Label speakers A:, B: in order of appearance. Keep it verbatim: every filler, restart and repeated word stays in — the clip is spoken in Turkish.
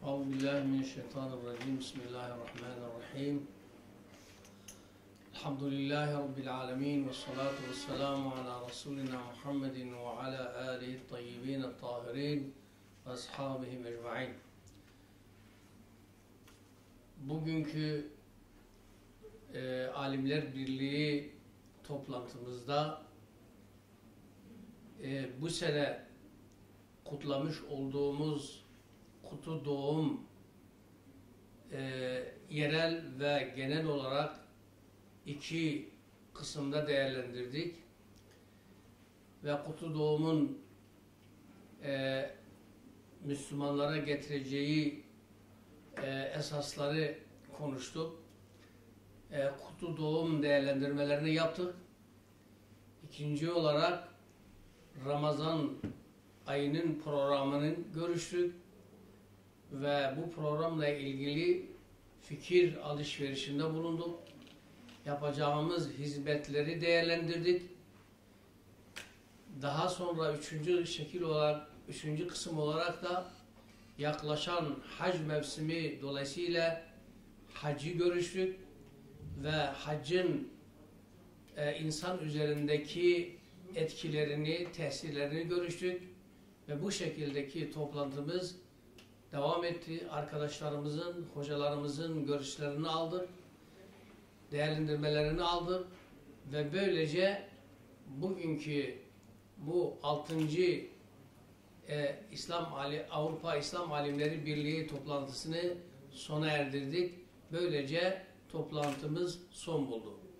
A: Euzubillahimineşşeytanirracim. Bismillahirrahmanirrahim. Elhamdülillahi Rabbil alemin. Ve salatu ve selamu ala Resulina Muhammedin ve ala alihi tayyibin tahirin ve ashabihi mecma'in. Bugünkü e, Alimler Birliği toplantımızda e, bu sene kutlamış olduğumuz Kutu Doğum e, yerel ve genel olarak iki kısımda değerlendirdik. Ve Kutu Doğum'un e, Müslümanlara getireceği e, esasları konuştuk. E, Kutu Doğum değerlendirmelerini yaptık. İkinci olarak Ramazan ayının programının görüştük ve bu programla ilgili fikir alışverişinde bulunduk. Yapacağımız hizmetleri değerlendirdik. Daha sonra üçüncü şekil olarak, üçüncü kısım olarak da yaklaşan hac mevsimi dolayısıyla hacı görüştük ve haccın e, insan üzerindeki etkilerini, tesirlerini görüştük ve bu şekildeki toplantımız devam etti. Arkadaşlarımızın, hocalarımızın görüşlerini aldık, değerlendirmelerini aldık ve böylece bugünkü bu altıncı e, İslam Ali, Avrupa İslam Alimleri Birliği toplantısını sona erdirdik. Böylece toplantımız son buldu.